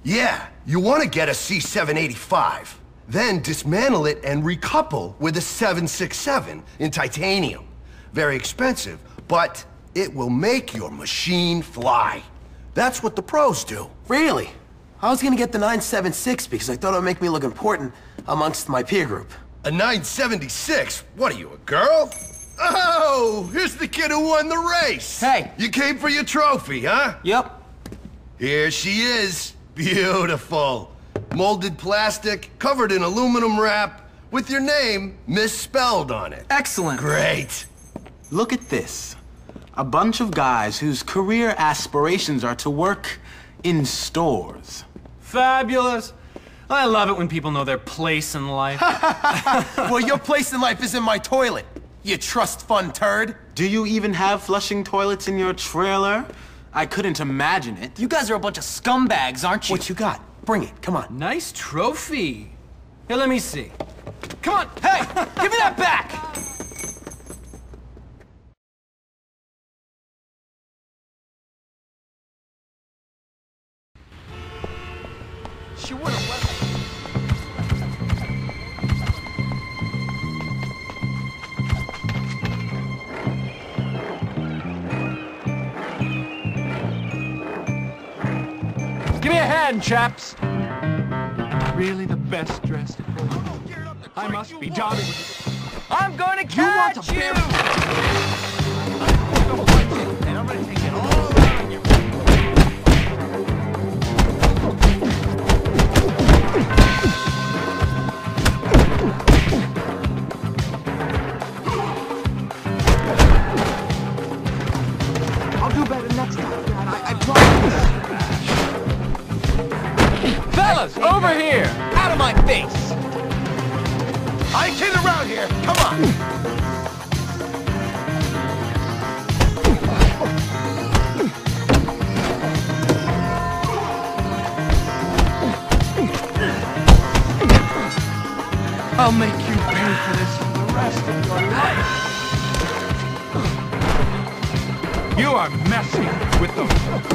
Yeah, you want to get a C785. Then dismantle it and recouple with a 767 in titanium. Very expensive, but it will make your machine fly. That's what the pros do. Really? I was gonna get the 976 because I thought it would make me look important amongst my peer group. A 976? What are you, a girl? Oh, here's the kid who won the race. Hey. You came for your trophy, huh? Yep. Here she is. Beautiful. Molded plastic, covered in aluminum wrap, with your name misspelled on it. Excellent. Great. Look at this. A bunch of guys whose career aspirations are to work in stores. Fabulous. I love it when people know their place in life. Well, your place in life is in my toilet, you trust fund turd. Do you even have flushing toilets in your trailer? I couldn't imagine it. You guys are a bunch of scumbags, aren't you? What you got? Bring it, come on. Nice trophy. Here, let me see. Come on, hey, give me that back! She would have left. Give me a hand, chaps. Really the best dressed fool. I must be Tommy. I'm going to catch you! And I'm gonna take it all around you. I'll do better next time, Dad. I promise. Fellas, over here! Out of my face! I ain't kidding around here, come on. I'll make you pay for this for the rest of your life. You are messing with the...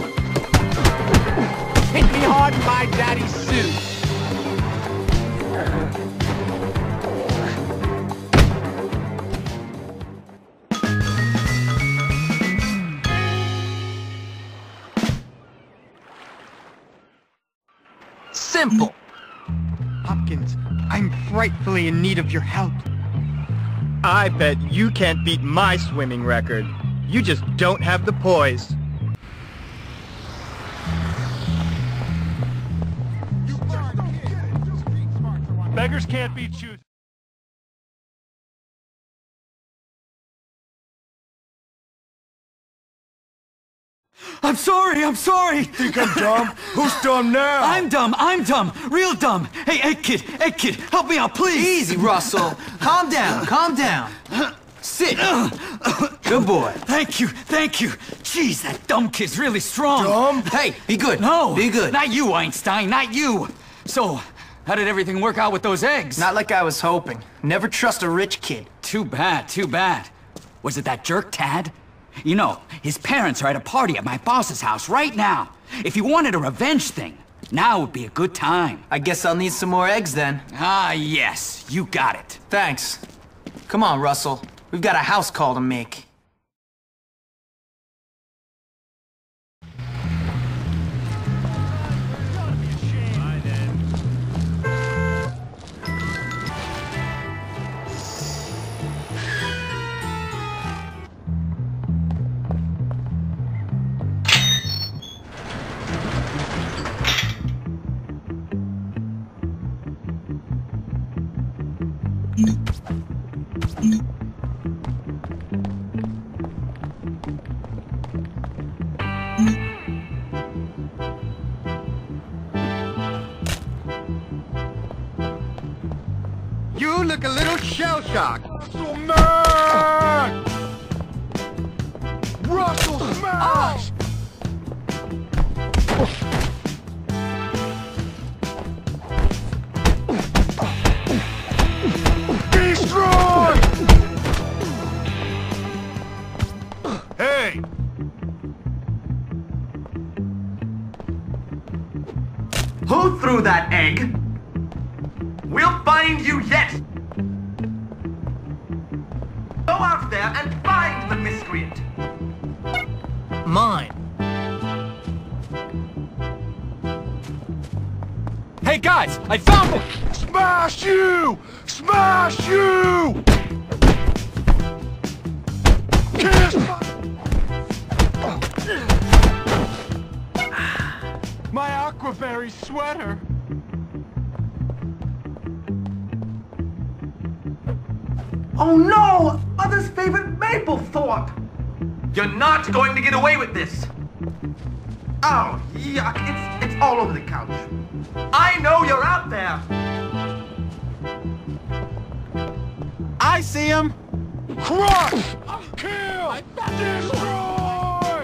Hit me hard in my daddy's suit! Simple! Hopkins, I'm frightfully in need of your help. I bet you can't beat my swimming record. You just don't have the poise. Beggars can't be choosers. I'm sorry! Think I'm dumb? Who's dumb now? I'm dumb, real dumb! Hey, kid, help me out, please! Easy, Russell. Calm down, calm down. Sit. Good boy. Thank you! Jeez, that dumb kid's really strong! Dumb? Hey, be good. No! Be good. Not you, Einstein, not you! So, how did everything work out with those eggs? Not like I was hoping. Never trust a rich kid. Too bad. Was it that jerk, Tad? You know, his parents are at a party at my boss's house right now. If you wanted a revenge thing, now would be a good time. I guess I'll need some more eggs then. Ah, yes, you got it. Thanks. Come on, Russell. We've got a house call to make. You look a little shell-shocked. Russell man! Russell smash! Destroy! Hey! Who threw that egg? We'll find you yet! Go out there and find the miscreant! Mine. Hey guys, I found him! Smash you! Smash you! Kiss my Aquaberry sweater! Oh no! Mother's favorite Maplethorpe! You're not going to get away with this! Oh, yuck, it's all over the couch. I know you're out there! I see him! Crush! Kill! Destroy!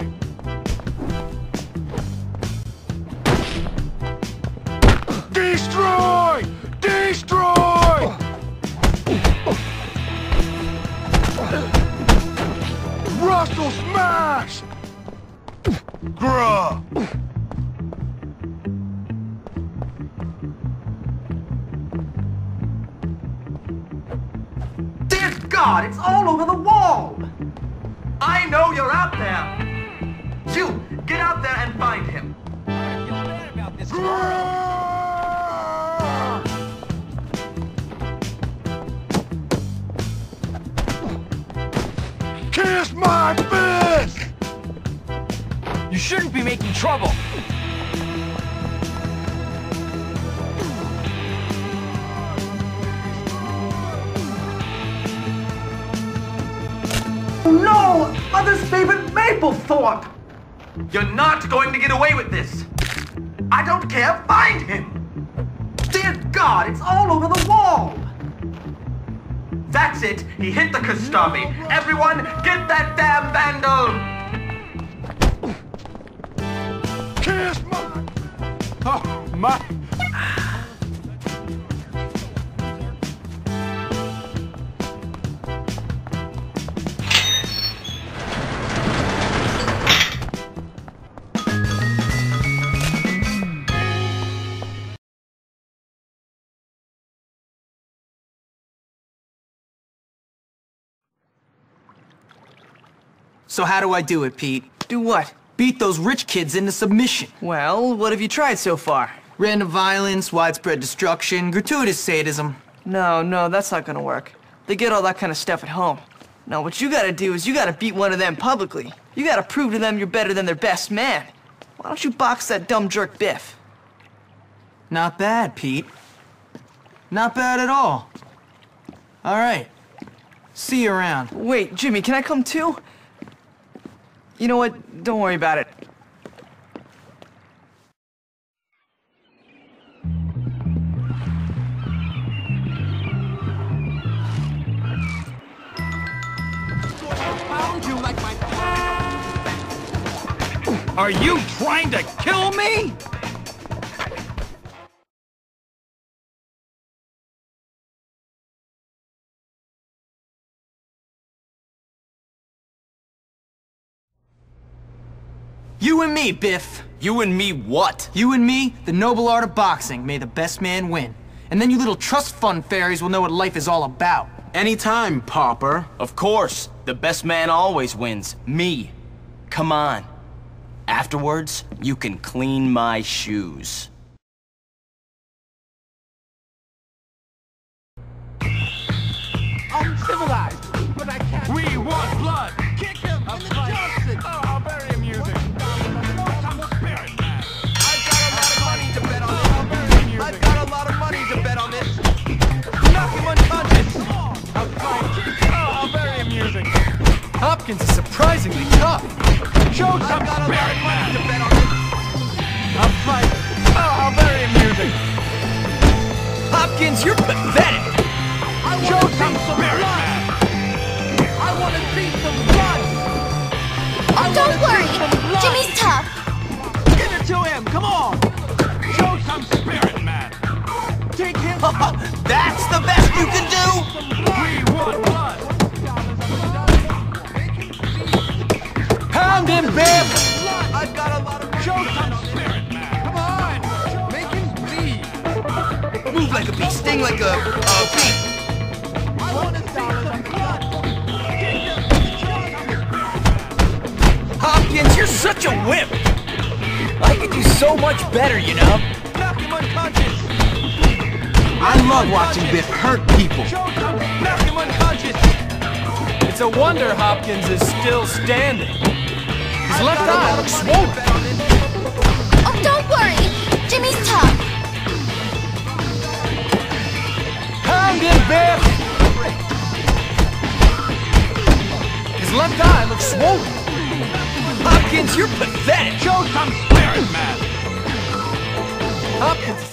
Destroy! Destroy! Russell smash! Grah! Dear God, it's all over the wall! I know you're out there! You, get out there and find him! I feel bad about this girl. Kiss my fist! You shouldn't be making trouble. Oh no! Mother's favorite Maplethorpe! You're not going to get away with this! I don't care, find him! Dear God, it's all over the wall! That's it! He hit the Kostabi! Everyone, get that damn vandal! Kiss my... Oh, my... So how do I do it, Pete? Do what? Beat those rich kids into submission. Well, what have you tried so far? Random violence, widespread destruction, gratuitous sadism. No, that's not gonna work. They get all that kind of stuff at home. No, what you gotta do is you gotta beat one of them publicly. You gotta prove to them you're better than their best man. Why don't you box that dumb jerk Biff? Not bad, Pete. Not bad at all. All right. See you around. Wait, Jimmy, can I come too? You know what? Don't worry about it. Are you trying to kill me? You and me, Biff. You and me what? You and me, the noble art of boxing. May the best man win. And then you little trust fund fairies will know what life is all about. Anytime, pauper. Of course. The best man always wins. Me. Come on. Afterwards, you can clean my shoes. I'm civilized, but I can't. We want blood. Kick him in the Johnson. Oh, how very amusing. I'm a spirit man. I've got a lot of money to bet on this. How very amusing. I've got a lot of money to bet on this. Knock him unconscious. I'll fight. Oh, how very amusing. Hopkins is surprisingly tough. Show some spirit man. To bet on this. I'll fight. Oh, how very amusing. Hopkins, you're pathetic. Show some spirit, man! I want to see some blood! Don't worry, Jimmy's tough. Give it to him, come on! Show some spirit, man! Take him out! That's the best you can do? We want blood! Pound him, Biff! I've got a lot of... Show some spirit, man! Come on! Make him bleed! like a bee, sting like a bee. Hopkins, you're such a wimp! I could do so much better, you know? Knock him unconscious! I love watching Biff hurt people. Knock him unconscious! It's a wonder Hopkins is still standing. His left eye looks swollen. Oh, don't worry. Jimmy's tough. Pound him, Biff! His left eye looks swollen. Hopkins, you're pathetic! Show some spirit, man! Hopkins...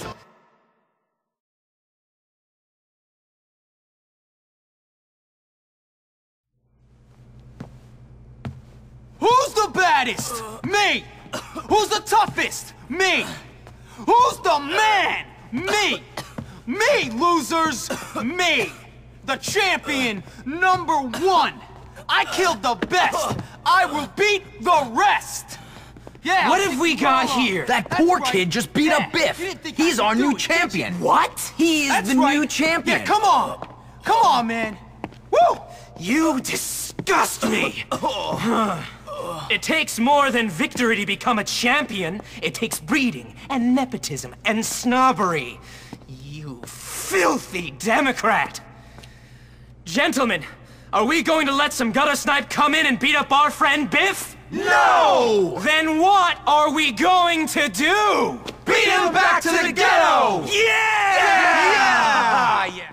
Who's the baddest? Me! Who's the toughest? Me! Who's the man? Me! Me, losers! Me! The champion #1! I killed the best! I will beat the rest! Yeah! What have we got here? That poor kid just beat up Biff! He's our new champion! What? He is the new champion! Yeah, come on! Come on, man! Woo! You disgust me! It takes more than victory to become a champion. It takes breeding and nepotism and snobbery. You filthy Democrat! Gentlemen, are we going to let some gutter snipe come in and beat up our friend Biff? No! Then what are we going to do? Beat him back to the ghetto! Yeah! Yeah!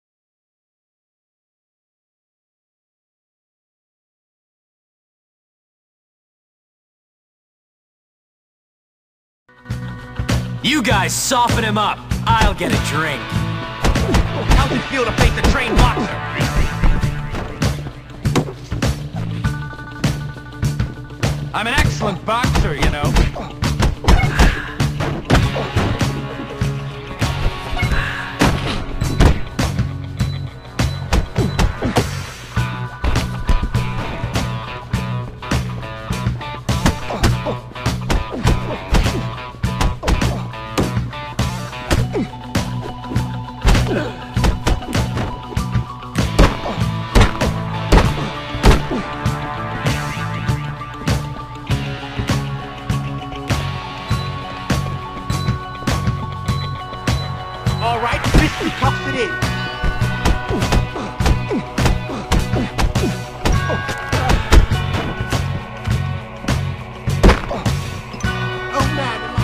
You guys soften him up. I'll get a drink. How's it feel to face a trained boxer? I'm an excellent boxer, you know. All right, Christy cuffs it in. Oh man, am I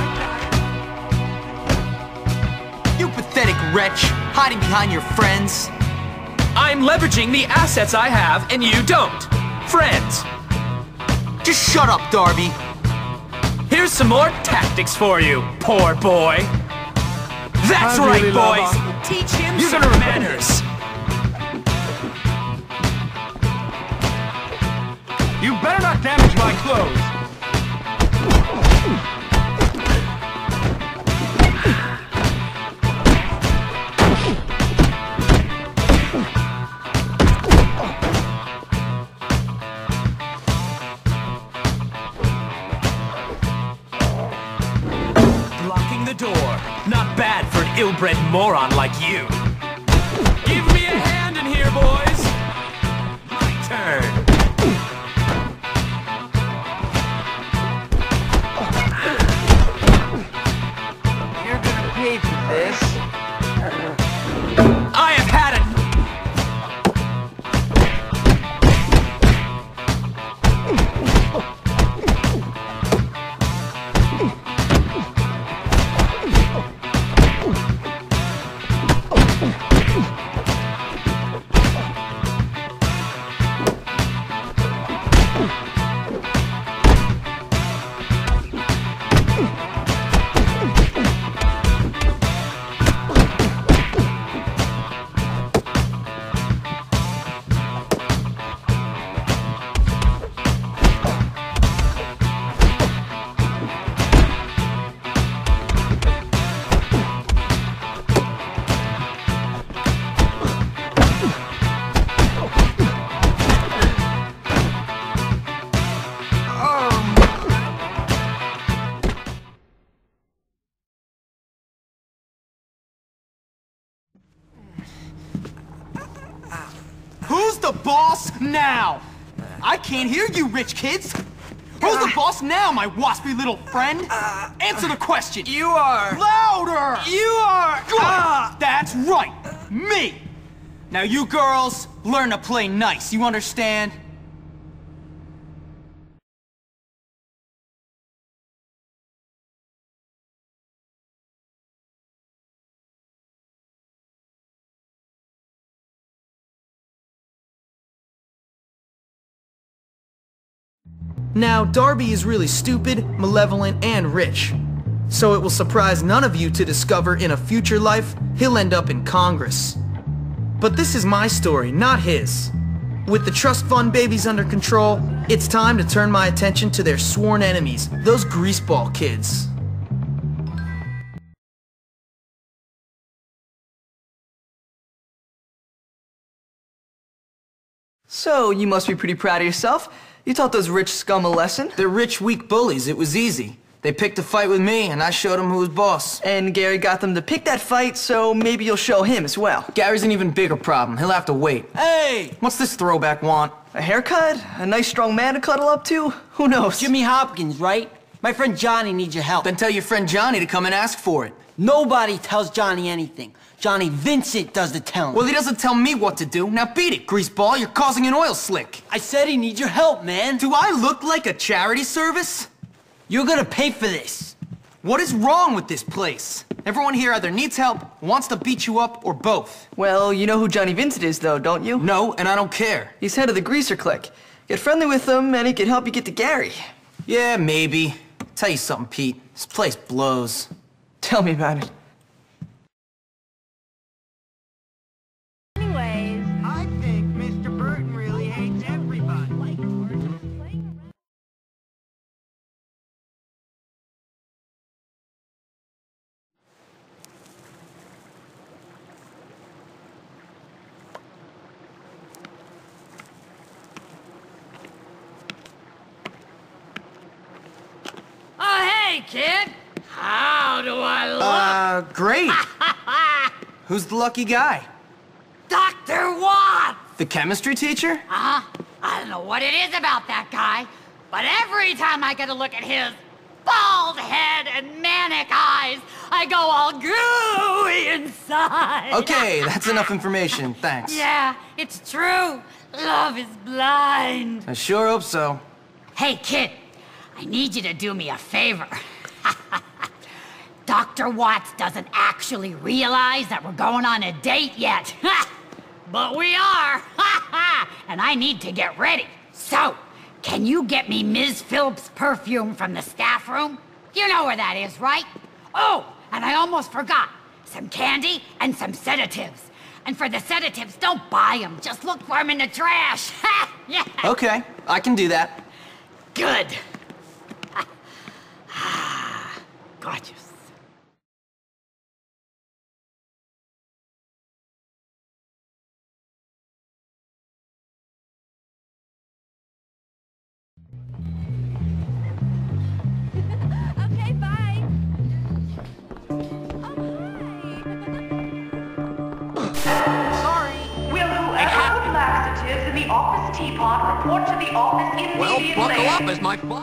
dying? You pathetic wretch, hiding behind your friends. I'm leveraging the assets I have, and you don't. Friends. Just shut up, Darby. Here's some more tactics for you, poor boy. That's right, boys. Teach him some manners. You better not damage my clothes. Blocking the door. Not bad for an ill-bred moron like you. Give me a hand in here, boys. My turn. You're gonna pay for this. I have had it. boss now? I can't hear you, rich kids. Who's the boss now, my waspy little friend? Answer the question. You are. Louder! You are. Good! That's right, me. Now you girls, learn to play nice, you understand? Now, Darby is really stupid, malevolent, and rich. So it will surprise none of you to discover in a future life, he'll end up in Congress. But this is my story, not his. With the trust fund babies under control, it's time to turn my attention to their sworn enemies, those greaseball kids. So, you must be pretty proud of yourself. You taught those rich scum a lesson. They're rich, weak bullies. It was easy. They picked a fight with me, and I showed them who was boss. And Gary got them to pick that fight, so maybe you'll show him as well. Gary's an even bigger problem. He'll have to wait. Hey! What's this throwback want? A haircut? A nice strong man to cuddle up to? Who knows? Jimmy Hopkins, right? My friend Johnny needs your help. Then tell your friend Johnny to come and ask for it. Nobody tells Johnny anything. Johnny Vincent does the telling. Well, he doesn't tell me what to do. Now beat it, greaseball. You're causing an oil slick. I said he needs your help, man. Do I look like a charity service? You're gonna pay for this. What is wrong with this place? Everyone here either needs help, wants to beat you up, or both. Well, you know who Johnny Vincent is, though, don't you? No, and I don't care. He's head of the Greaser Clique. Get friendly with him, and he can help you get to Gary. Yeah, maybe. Tell you something, Pete. This place blows. Tell me about it. Anyways. I think Mr. Burton really hates everybody. Oh, hey, kid! How do I look? Great. Who's the lucky guy? Dr. Watts! The chemistry teacher? I don't know what it is about that guy, but every time I get a look at his bald head and manic eyes, I go all gooey inside. Okay, that's enough information. Thanks. Yeah, it's true. Love is blind. I sure hope so. Hey, kid, I need you to do me a favor. Dr. Watts doesn't actually realize that we're going on a date yet. But we are. And I need to get ready. So, can you get me Ms. Phillips' perfume from the staff room? You know where that is, right? Oh, and I almost forgot. Some candy and some sedatives. And for the sedatives, don't buy them. Just look for them in the trash. Yeah. Okay, I can do that. Good. Gorgeous. Okay, bye. Sorry. Will whoever put laxatives in the office teapot report to the office immediately? Well, buckle up as my fuck.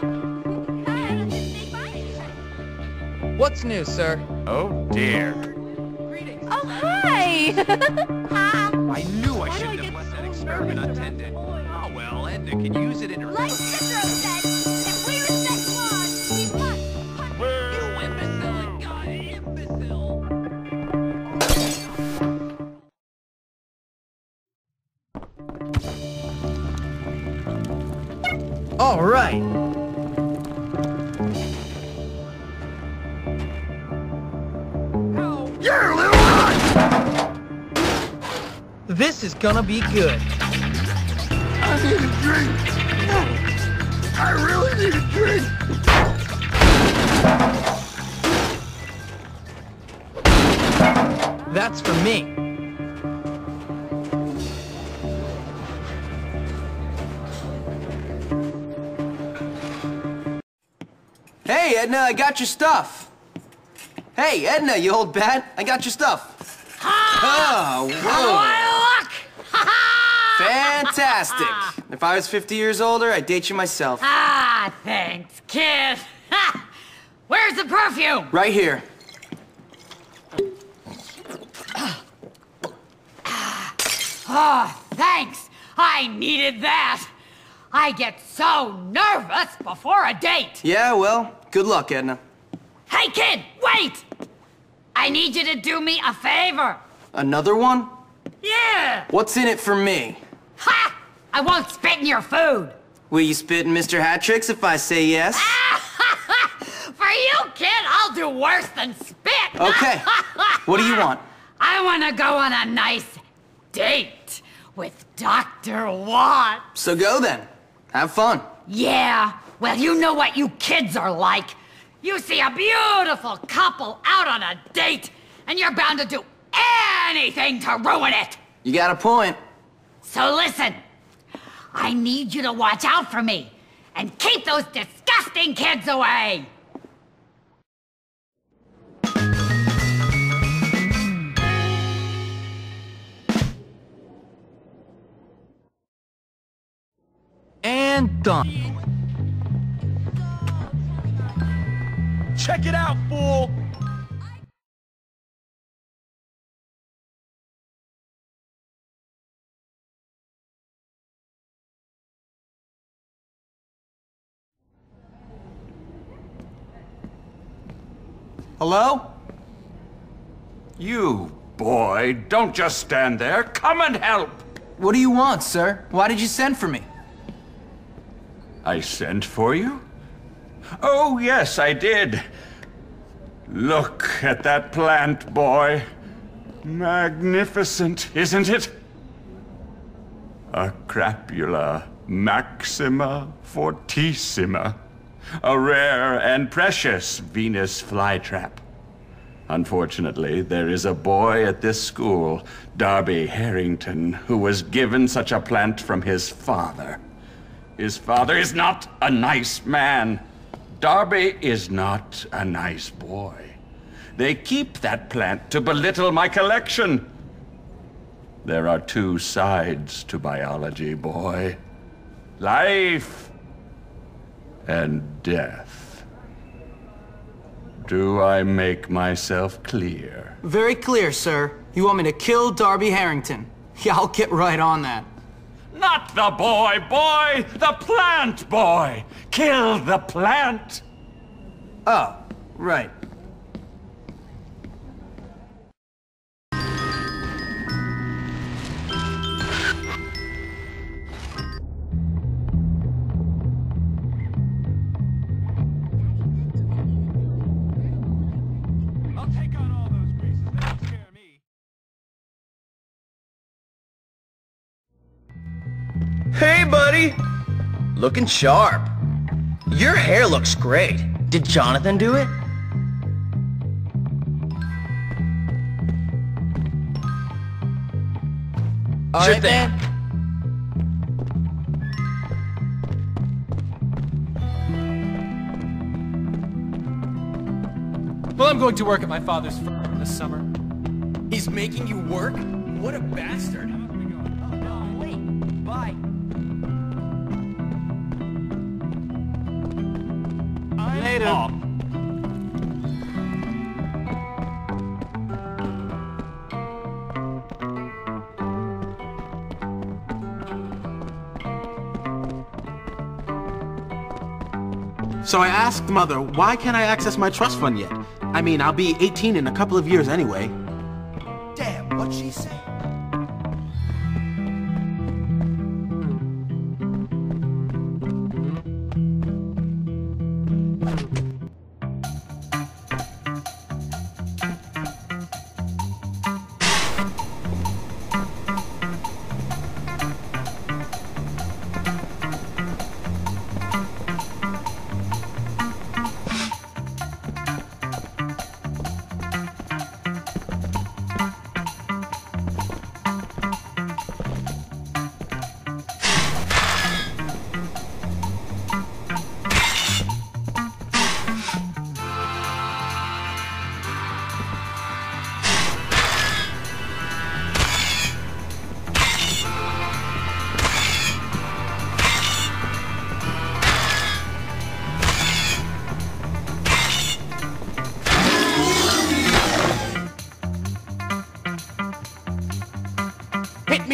What's new, sir? Oh, dear. Oh, hi! I knew I shouldn't have left that experiment unattended. Oh, well, Edna can use it in her... Like Cicero said, if we respect laws, we must punish. You imbecile! God, imbecile! All right. You're a little right! This is gonna be good. I need a drink! I really need a drink! That's for me. Hey, Edna, I got your stuff. Hey, Edna, you old bat, I got your stuff. Oh, How do whoa. I look? Fantastic. If I was 50 years older, I'd date you myself. Ah, thanks, kid. Ha! Where's the perfume? Right here. Oh, thanks. I needed that. I get so nervous before a date. Yeah, well, good luck, Edna. Hey, kid, wait! I need you to do me a favor. Another one? Yeah! What's in it for me? Ha! I won't spit in your food. Will you spit in Mr. Hattricks if I say yes? For you, kid, I'll do worse than spit. Okay. What do you want? I want to go on a nice date with Dr. Watt. So go then. Have fun. Yeah, well, you know what you kids are like. You see a beautiful couple out on a date, and you're bound to do anything to ruin it. You got a point. So listen, I need you to watch out for me and keep those disgusting kids away. And done. Check it out, fool! Hello? You, boy, don't just stand there. Come and help! What do you want, sir? Why did you send for me? I sent for you? Oh, yes, I did. Look at that plant, boy. Magnificent, isn't it? A crapula maxima fortissima. A rare and precious Venus flytrap. Unfortunately, there is a boy at this school, Darby Harrington, who was given such a plant from his father. His father is not a nice man. Darby is not a nice boy. They keep that plant to belittle my collection. There are two sides to biology, boy. Life and death. Do I make myself clear? Very clear, sir. You want me to kill Darby Harrington? Yeah, I'll get right on that. Not the boy, boy! The plant, boy! Kill the plant! Oh, right. I'll take on all those greases. They don't scare me. Hey, buddy! Looking sharp. Your hair looks great. Did Jonathan do it? All right, man. Well, I'm going to work at my father's firm this summer. He's making you work? What a bastard. Wait, bye. Later. So I asked Mother, why can't I access my trust fund yet? I mean, I'll be 18 in a couple of years anyway. Damn, what'd she say?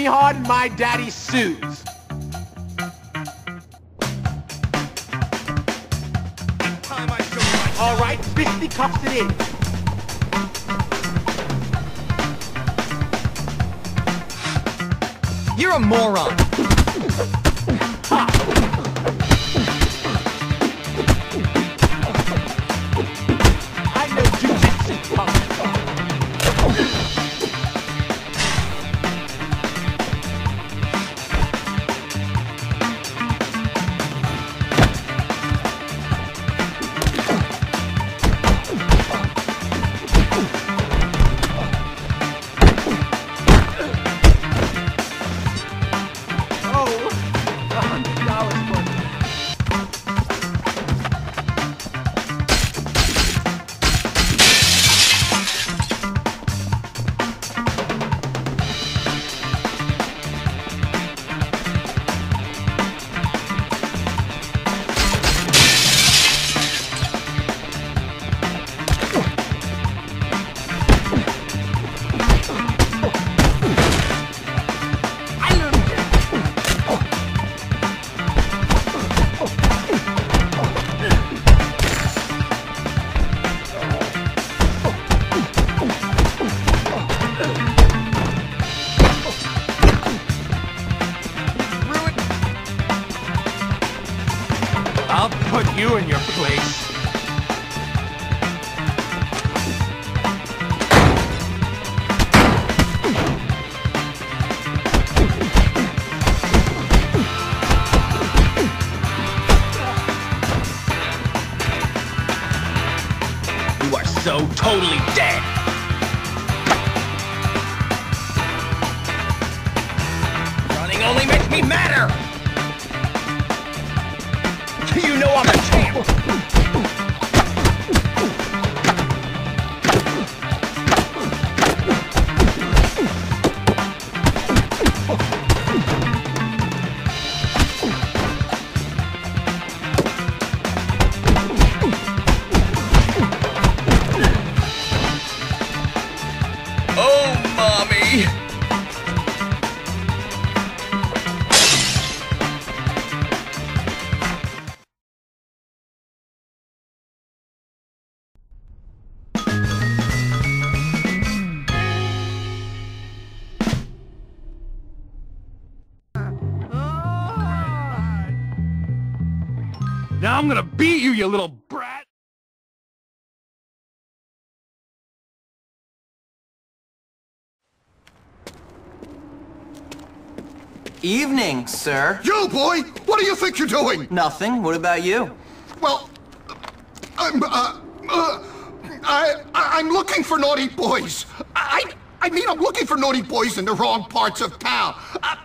me hard and my daddy sues. All right, fisticuffs it is. You're a moron. I know jujitsu, punk. I'll put you in your place. You are so totally dead. Running only makes me madder. You know I'm a champ! Oh, mommy! Now I'm gonna beat you, you little brat! Evening, sir. You, boy! What do you think you're doing? Nothing. What about you? Well, I'm looking for naughty boys. I mean, I'm looking for naughty boys in the wrong parts of town.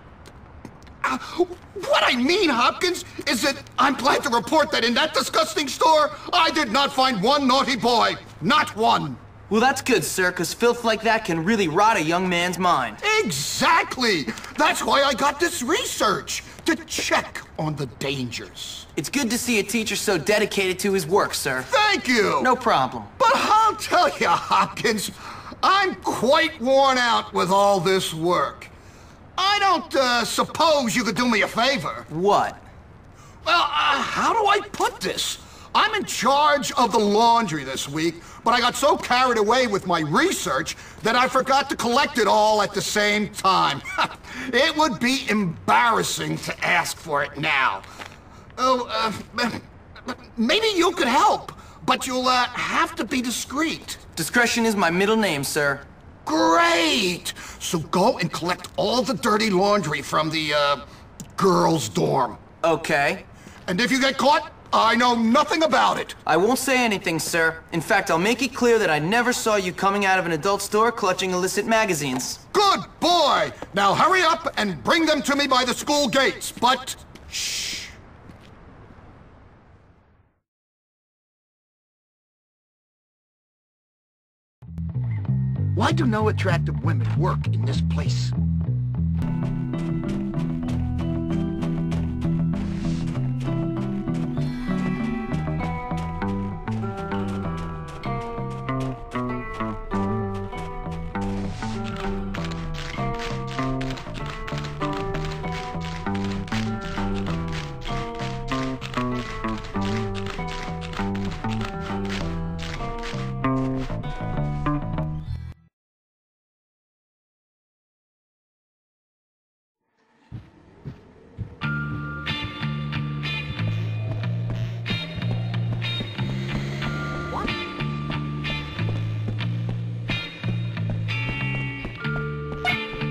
What I mean, Hopkins, is that I'm glad to report that in that disgusting store, I did not find one naughty boy. Not one. Well, that's good, sir, because filth like that can really rot a young man's mind. Exactly! That's why I got this research, to check on the dangers. It's good to see a teacher so dedicated to his work, sir. Thank you! No problem. But I'll tell you, Hopkins, I'm quite worn out with all this work. I don't, suppose you could do me a favor. What? Well, how do I put this? I'm in charge of the laundry this week, but I got so carried away with my research that I forgot to collect it all at the same time. It would be embarrassing to ask for it now. Oh, maybe you could help, but you'll have to be discreet. Discretion is my middle name, sir. Great! So go and collect all the dirty laundry from the, girls' dorm. Okay. And if you get caught, I know nothing about it. I won't say anything, sir. In fact, I'll make it clear that I never saw you coming out of an adult store clutching illicit magazines. Good boy! Now hurry up and bring them to me by the school gates, but shh. Why do no attractive women work in this place?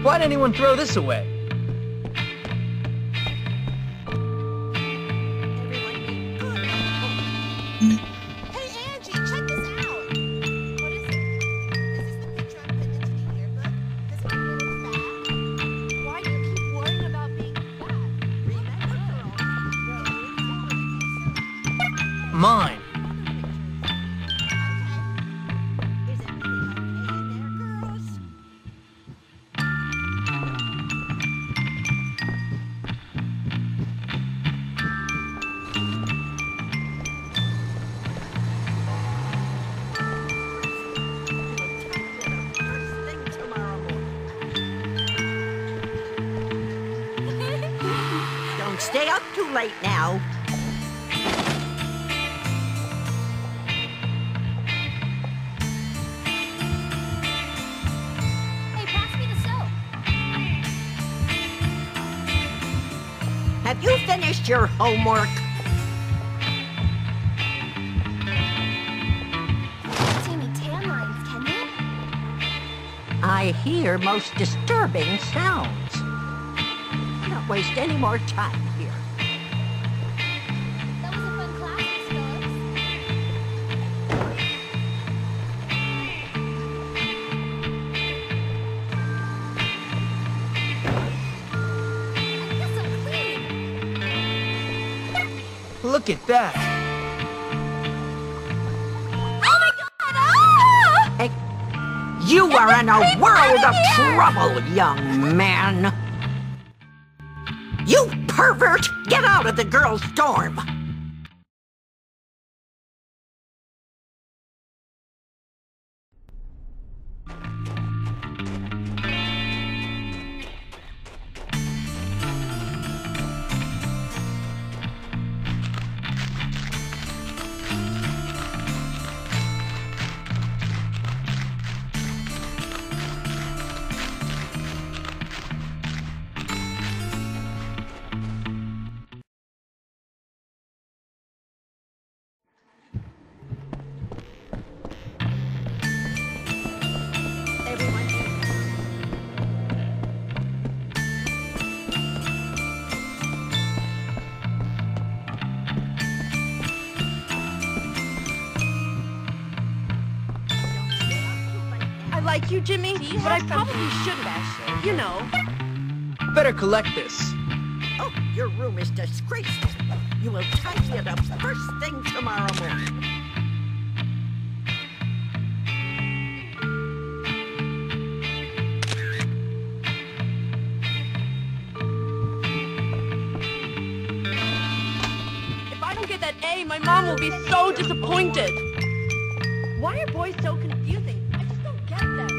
Why'd anyone throw this away? Mine. Don't stay up too late now. Have you finished your homework? See me tan lines, can you? I hear most disturbing sounds. Don't waste any more time here. That was a fun class, Miss Phillips. I feel so clean. Look at that. Oh my God! Ah! Hey, you are in a world of trouble, young man. You pervert! Get out of the girls' dorm! I like you, Jimmy, but I probably shouldn't. You know. Better collect this. Oh, your room is disgraceful. You will tidy it up first thing tomorrow morning. If I don't get that A, my mom will be so disappointed. Why are boys so confusing? I just don't get them.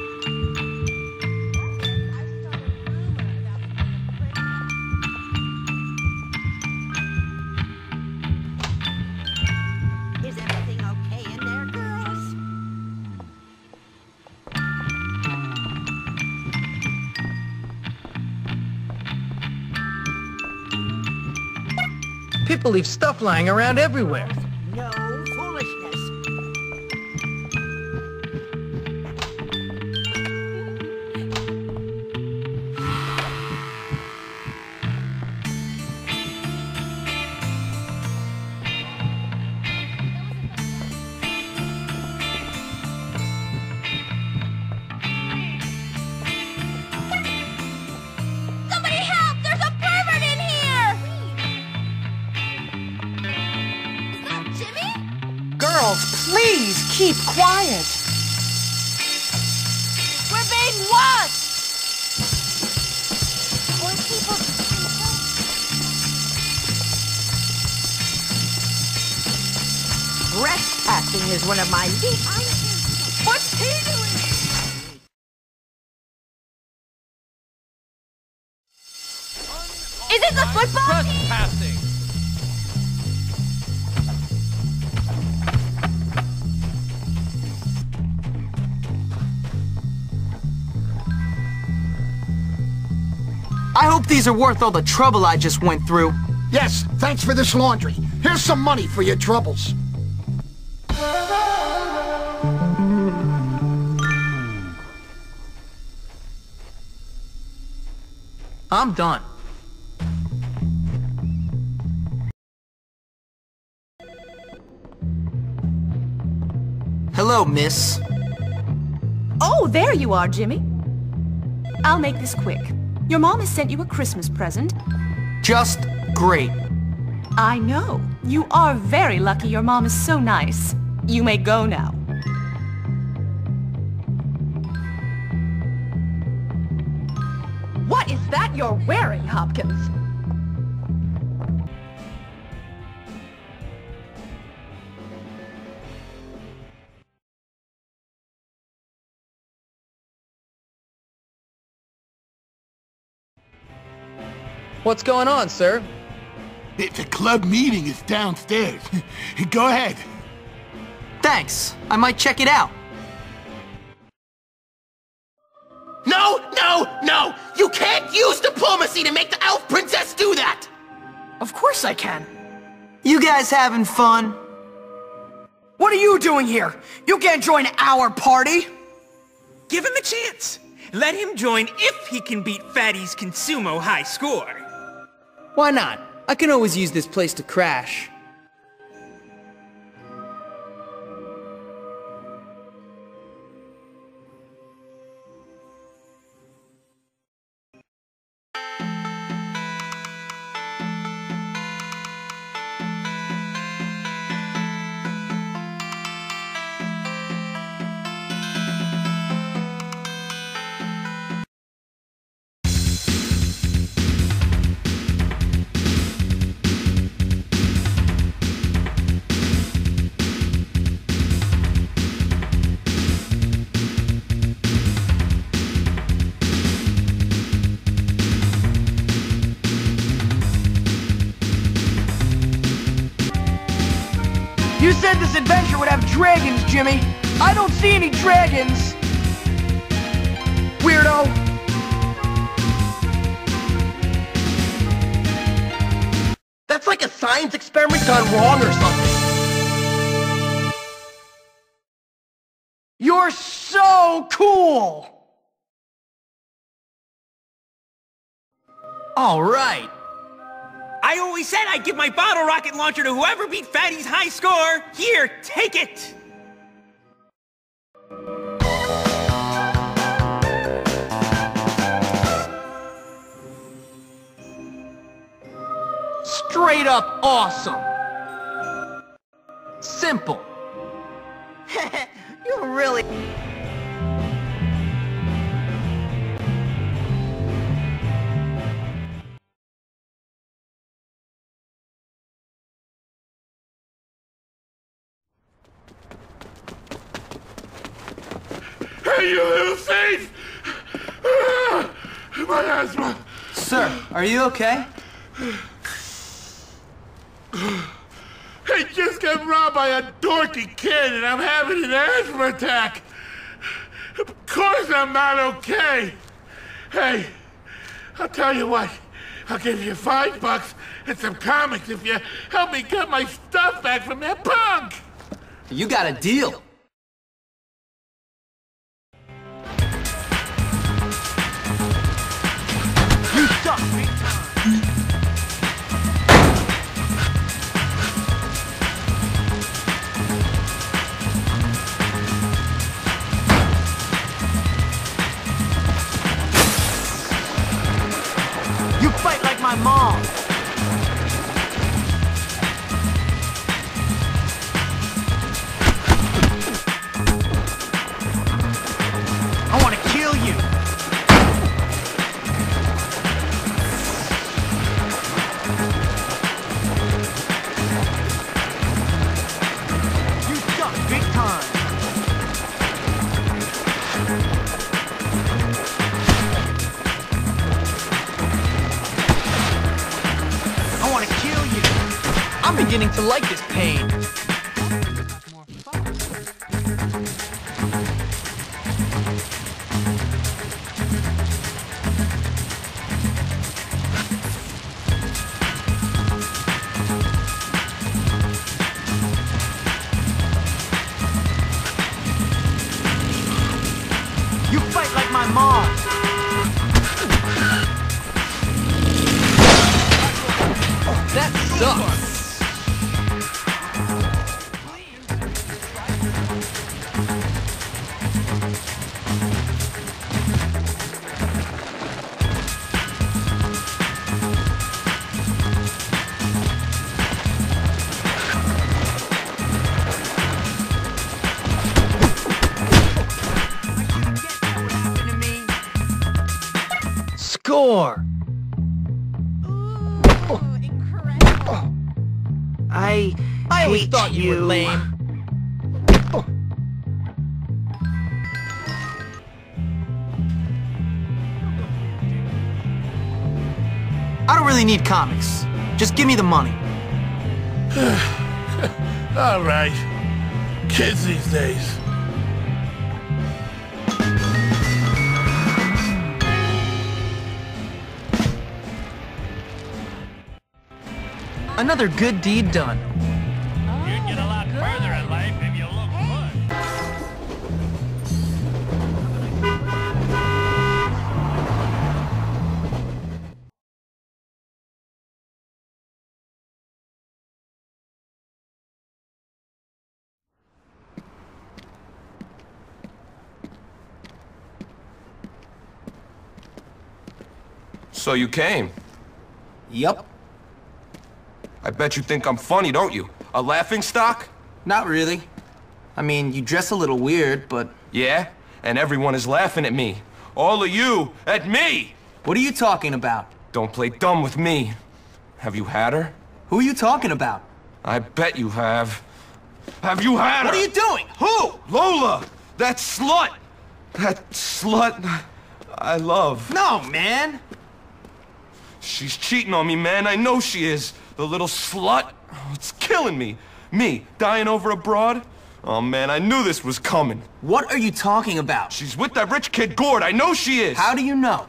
Is everything okay in there, girls? People leave stuff lying around everywhere. No foolishness. Somebody help! There's a pervert in here! Is that Jimmy? Girls, please keep quiet. We're being watched! More people. Trespassing is one of my least. What's he doing? Is it the football team? Trespassing. I hope these are worth all the trouble I just went through. Yes, thanks for this laundry. Here's some money for your troubles. I'm done. Hello, miss. Oh, there you are, Jimmy. I'll make this quick. Your mom has sent you a Christmas present. Just great. I know. You are very lucky your mom is so nice. You may go now. What is that you're wearing, Hopkins? What's going on, sir? The club meeting is downstairs. Go ahead. Thanks. I might check it out. No, no, no! You can't use diplomacy to make the elf princess do that! Of course I can. You guys having fun? What are you doing here? You can't join our party! Give him a chance. Let him join if he can beat Fatty's Consumo high score. Why not? I can always use this place to crash. You said this adventure would have dragons, Jimmy. I don't see any dragons. Weirdo. That's like a science experiment gone wrong or something. You're so cool. All right. I always said I'd give my bottle rocket launcher to whoever beat Fatty's high score. Here, take it! Straight up awesome. Simple. You're really... Hey, you little thief! Ah, my asthma! Sir, are you okay? I just got robbed by a dorky kid and I'm having an asthma attack. Of course I'm not okay. Hey, I'll tell you what. I'll give you $5 and some comics if you help me get my stuff back from that punk. You got a deal. You suck, big time. You fight like my mom. I want to kill you. You suck big time. I want to kill you. I'm beginning to like this pain. You fight like my mom. more. I always thought you were lame. I don't really need comics. Just give me the money. All right. Kids these days. Another good deed done. You'd get a lot further in life if you look good. So you came? Yup. I bet you think I'm funny, don't you? A laughingstock? Not really. I mean, you dress a little weird, but... Yeah? And everyone is laughing at me. All of you, at me! What are you talking about? Don't play dumb with me. Have you had her? Who are you talking about? I bet you have. Have you had her? What are you doing? Who? Lola! That slut! That slut I love. No, man! She's cheating on me, man. I know she is. The little slut. Oh, it's killing me. Me, dying over a broad? Oh, man, I knew this was coming. What are you talking about? She's with that rich kid Gord. I know she is. How do you know?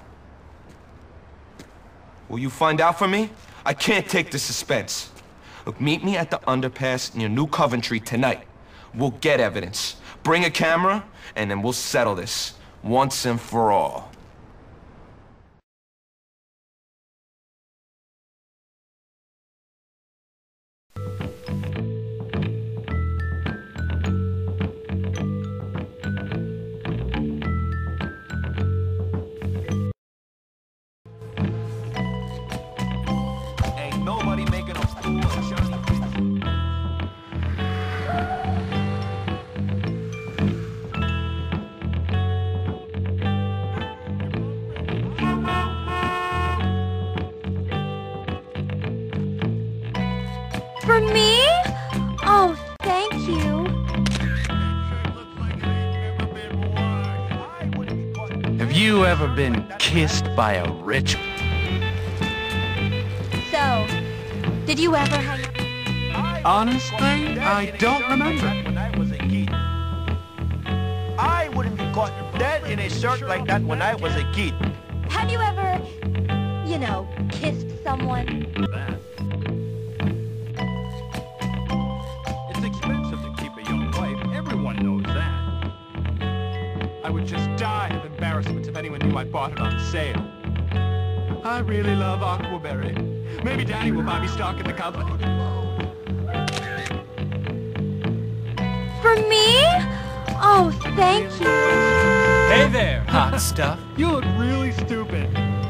Will you find out for me? I can't take the suspense. Look, meet me at the underpass near New Coventry tonight. We'll get evidence. Bring a camera, and then we'll settle this once and for all. For me? Oh, thank you. Have you ever been kissed by a rich... So, did you ever hang... Honestly, I don't remember. I wouldn't be caught dead in a shirt like that when I was a kid. Have you ever, you know, kissed someone? It's expensive to keep a young wife. Everyone knows that. I would just die of embarrassment if anyone knew I bought it on sale. I really love Aquaberry. Maybe Daddy will buy me stock in the company. For me? Oh, thank you. Hey there, hot stuff. You look really stupid.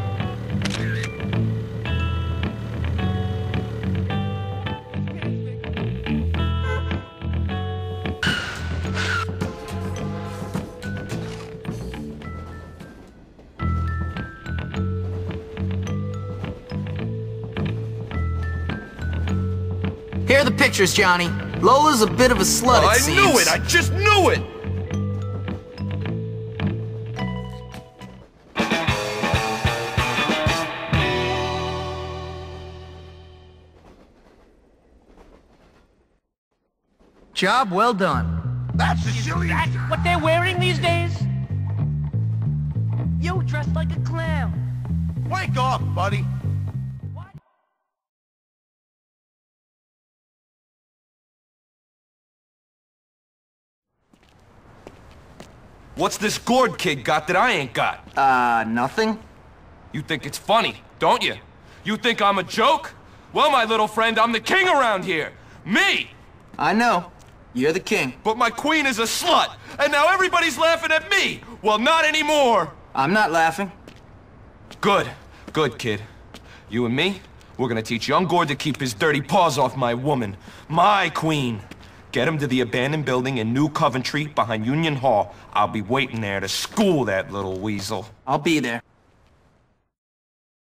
Here are the pictures, Johnny. Lola's a bit of a slut, it seems. I knew it! I just knew it! Job well done. That's the silly. That's what they're wearing these days? You dressed like a clown. Wake up, buddy. What's this Gord kid got that I ain't got? Nothing. You think it's funny, don't you? You think I'm a joke? Well, my little friend, I'm the king around here. Me! I know. You're the king. But my queen is a slut, and now everybody's laughing at me. Well, not anymore. I'm not laughing. Good. Good, kid. You and me, we're gonna teach young Gord to keep his dirty paws off my woman. My queen. Get him to the abandoned building in New Coventry behind Union Hall. I'll be waiting there to school that little weasel. I'll be there.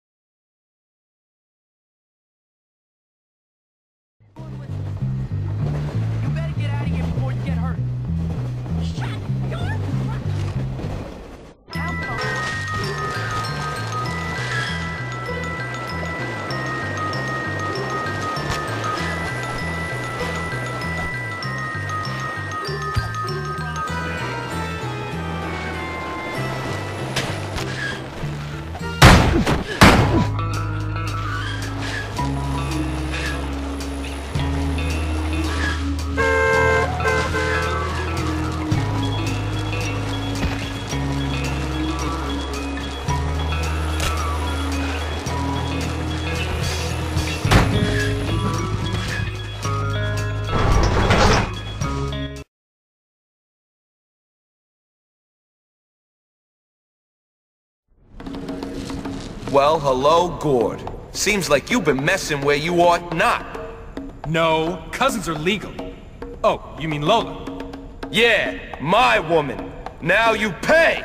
Well, hello, Gord. Seems like you've been messing where you ought not. No, cousins are legal. Oh, you mean Lola? Yeah, my woman. Now you pay!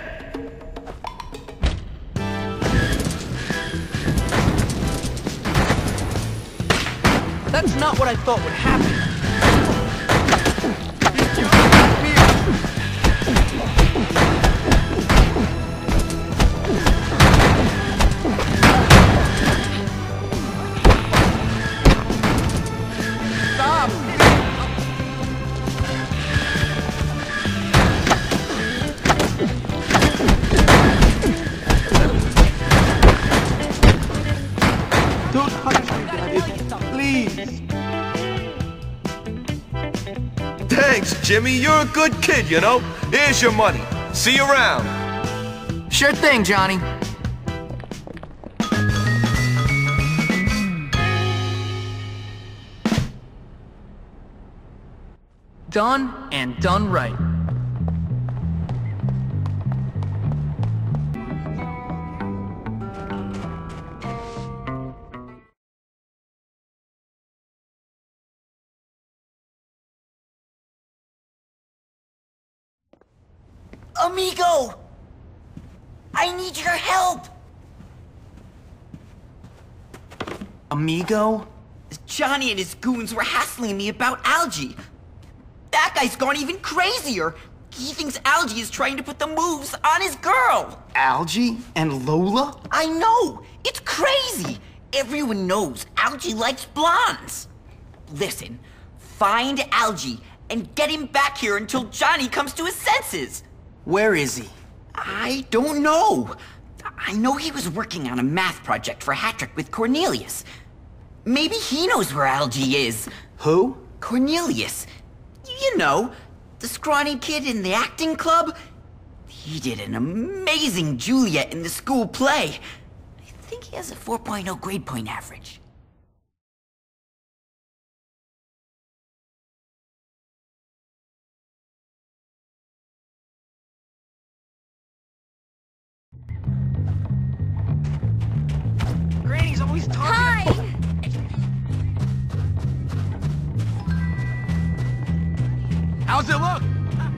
That's not what I thought would happen. Don't punish me, Daddy. Please. Thanks, Jimmy. You're a good kid, you know? Here's your money. See you around. Sure thing, Johnny. Done and done right. Amigo! I need your help! Amigo? Johnny and his goons were hassling me about Algie. That guy's gone even crazier. He thinks Algie is trying to put the moves on his girl. Algie and Lola? I know! It's crazy! Everyone knows Algie likes blondes. Listen, find Algie and get him back here until Johnny comes to his senses. Where is he? I don't know. I know he was working on a math project for Hattrick with Cornelius. Maybe he knows where Algie is. Who? Cornelius. You know, the scrawny kid in the acting club. He did an amazing Juliet in the school play. I think he has a 4.0 grade point average. Granny's always talking. Hi! How's it look?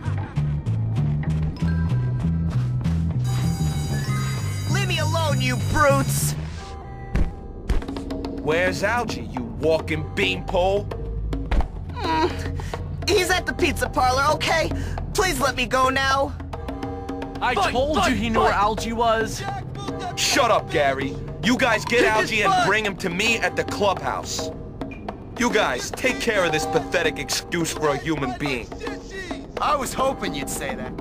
Leave me alone, you brutes! Where's Algie, you walking beanpole? He's at the pizza parlor, okay? Please let me go now. I told you he knew where Algie was. Shut up, Gary. You guys get Algie and bring him to me at the clubhouse. You guys, take care of this pathetic excuse for a human being. I was hoping you'd say that.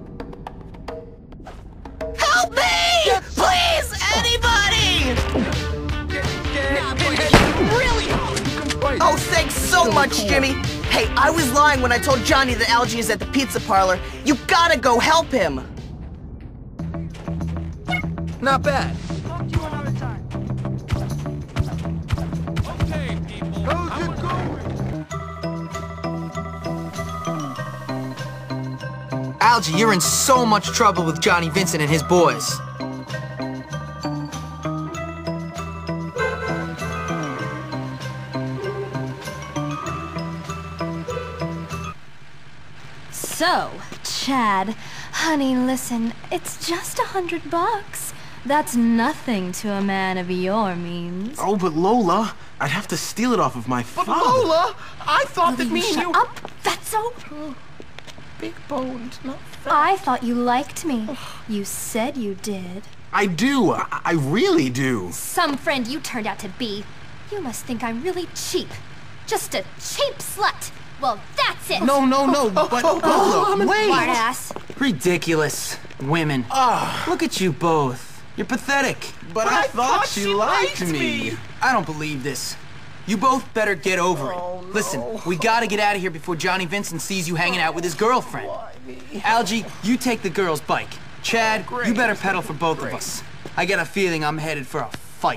Help me! Please, anybody! Oh, thanks so much, Jimmy. Hey, I was lying when I told Johnny that Algie is at the pizza parlor. You gotta go help him. Not bad. Talk to you another time. Okay, people. How's it going? Algie, you're in so much trouble with Johnny Vincent and his boys. So, Chad, honey, listen, it's just $100. That's nothing to a man of your means. Oh, but Lola, I'd have to steal it off of my father. Lola, I thought that Will me you and shut you... up, Fatso? Big boned, not fat. I thought you liked me. You said you did. I do. I really do. Some friend you turned out to be. You must think I'm really cheap. Just a cheap slut. Well, that's it. No, but Lola, wait. Smart ass. Ridiculous. Women. Look at you both. You're pathetic. But I thought she liked me. I don't believe this. You both better get over it. Listen, we gotta get out of here before Johnny Vincent sees you hanging out with his girlfriend. Algie, you take the girl's bike. Chad, you better pedal for both of us. I get a feeling I'm headed for a fight.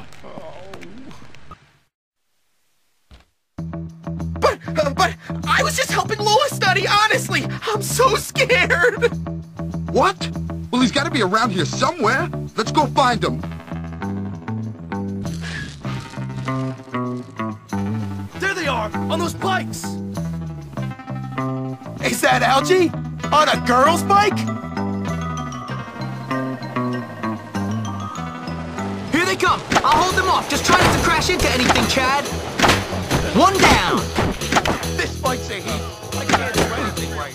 But I was just helping Lola study, honestly. I'm so scared. What? Well, he's got to be around here somewhere. Let's go find him. On those bikes! Is that Algie? On a girl's bike? Here they come! I'll hold them off. Just try not to crash into anything, Chad. One down! This bike's a heat. I can't do anything right.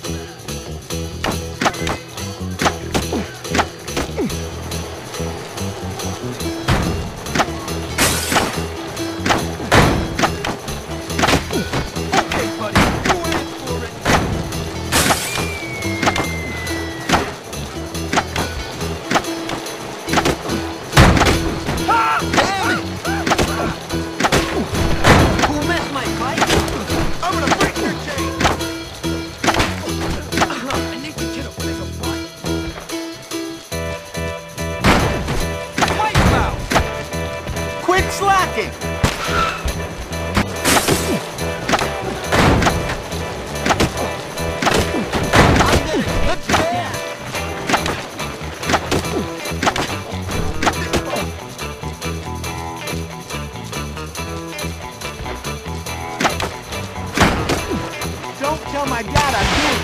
Tell my dad I do.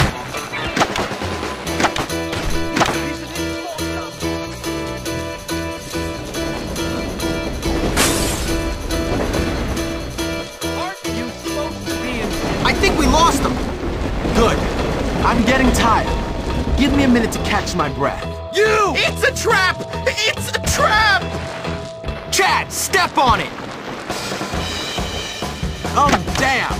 I think we lost him. Good. I'm getting tired. Give me a minute to catch my breath. You! It's a trap! It's a trap! Chad, step on it! Oh, damn!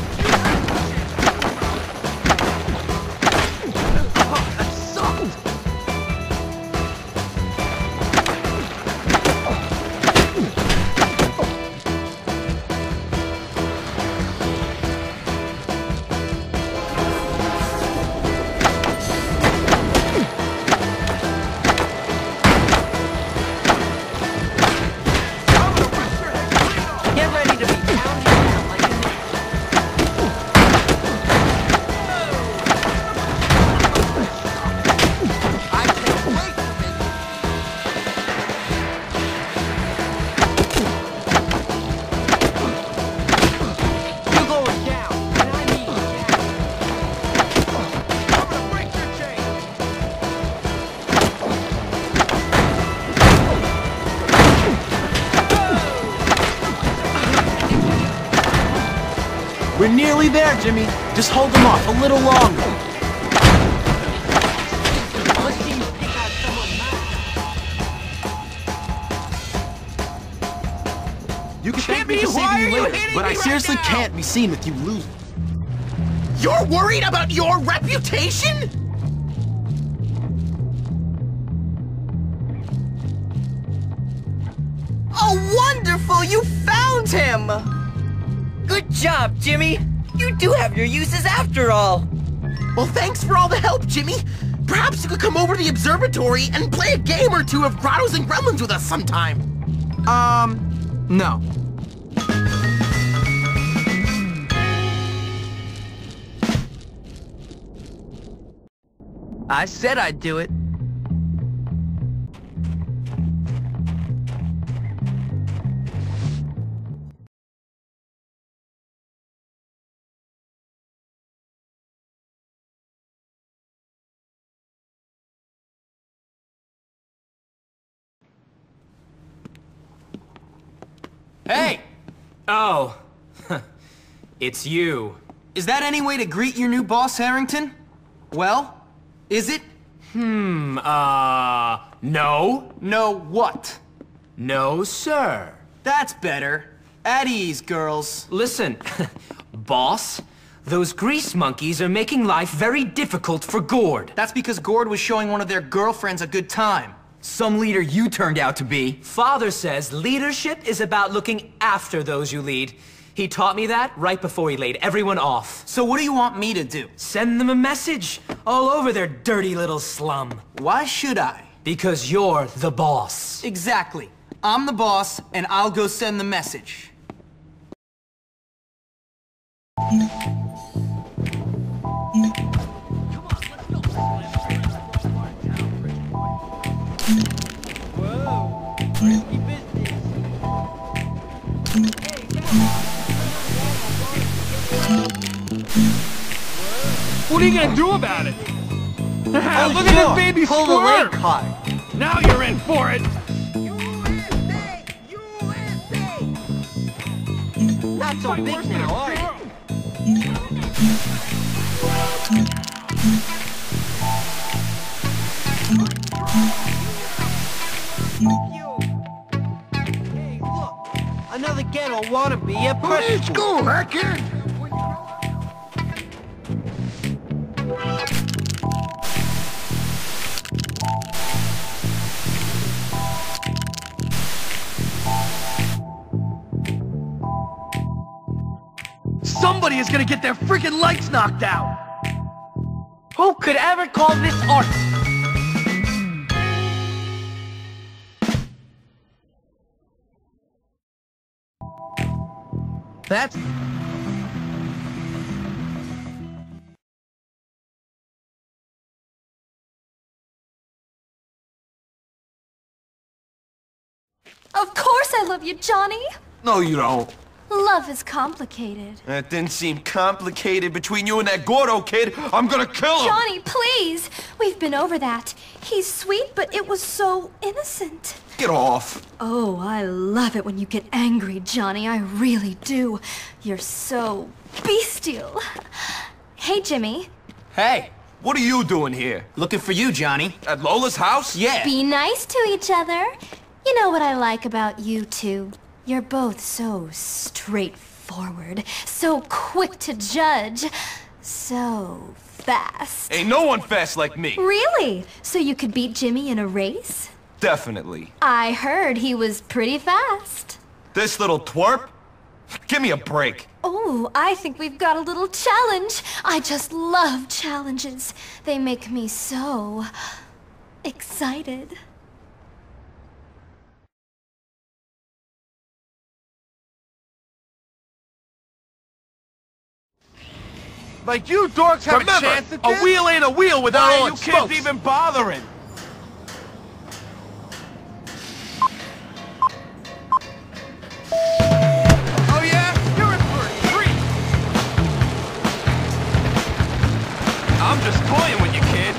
We're nearly there, Jimmy. Just hold them off a little longer. You can thank me for saving me later, but I seriously can't be seen with you losing. You're worried about your reputation? Oh, wonderful! You found him! Good job, Jimmy! You do have your uses after all! Well, thanks for all the help, Jimmy! Perhaps you could come over to the observatory and play a game or two of Grottos and Gremlins with us sometime! No. I said I'd do it. Hey! Oh. It's you. Is that any way to greet your new boss, Harrington? Well, is it? No. No what? No, sir. That's better. At ease, girls. Listen, boss, those grease monkeys are making life very difficult for Gord. That's because Gord was showing one of their girlfriends a good time. Some leader you turned out to be. Father says leadership is about looking after those you lead. He taught me that right before he laid everyone off. So what do you want me to do? Send them a message all over their dirty little slum. Why should I? Because you're the boss. Exactly. I'm the boss, and I'll go send the message. Whoa, risky business. Hey, What are you gonna do about it? Look at this baby Pull the leg squirt! card. Now you're in for it! Not so big now, are you? Hey, look! Another ghetto wannabe at press School, Hackett! Somebody is gonna get their freaking lights knocked out! Who could ever call this art? That's... Of course I love you, Johnny. No, you don't. Love is complicated. That didn't seem complicated between you and that Gordo kid. I'm gonna kill him! Johnny, please! We've been over that. He's sweet, but it was so innocent. Get off. Oh, I love it when you get angry, Johnny. I really do. You're so bestial. Hey, Jimmy. Hey, what are you doing here? Looking for you, Johnny. At Lola's house? Yeah. Be nice to each other. You know what I like about you two? You're both so straightforward, so quick to judge, so fast. Ain't no one fast like me. Really? So you could beat Jimmy in a race? Definitely. I heard he was pretty fast. This little twerp? Give me a break. Oh, I think we've got a little challenge. I just love challenges. They make me so excited. Like you dorks have Remember, a chance at a this? wheel ain't a wheel without Why all you its kids spokes. even bothering? Oh yeah? You're in for a treat! I'm just toying with you, kid.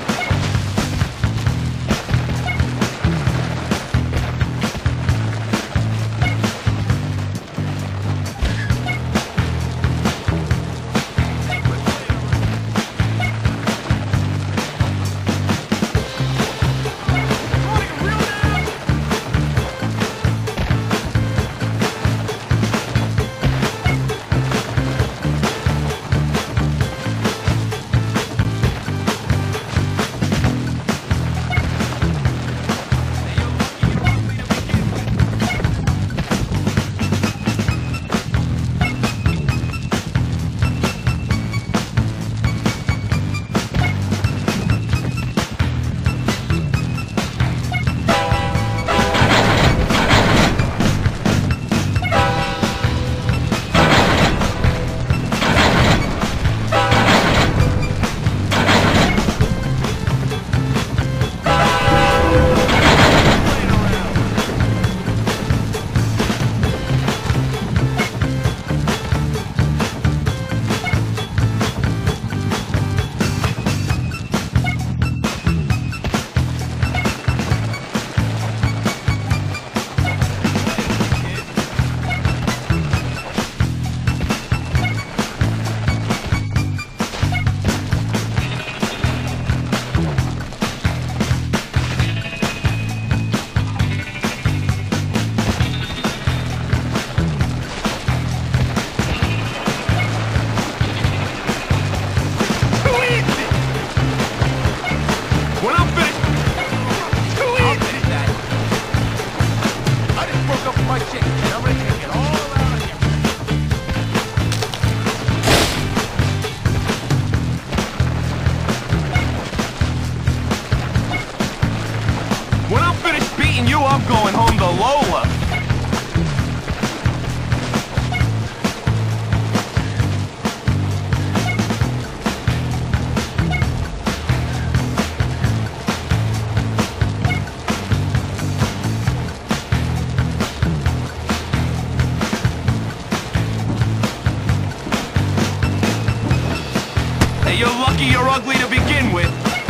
Hey, you're lucky you're ugly to begin with.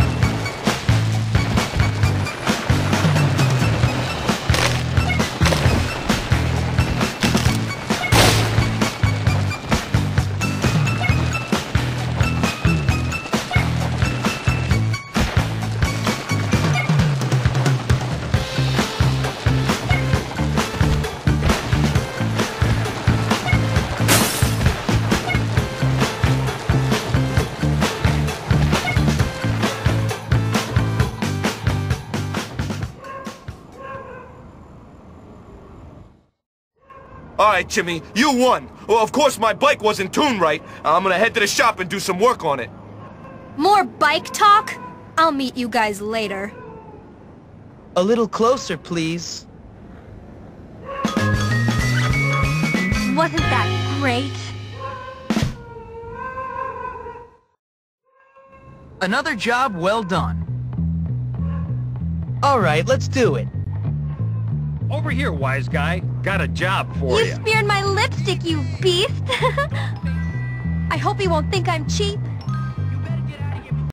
All right, Jimmy, you won. Well, of course my bike wasn't tuned right. I'm gonna head to the shop and do some work on it. More bike talk? I'll meet you guys later. A little closer, please. Wasn't that great? Another job well done. All right, let's do it. Over here, wise guy. Got a job for You you. smeared my lipstick, you beast! I hope he won't think I'm cheap.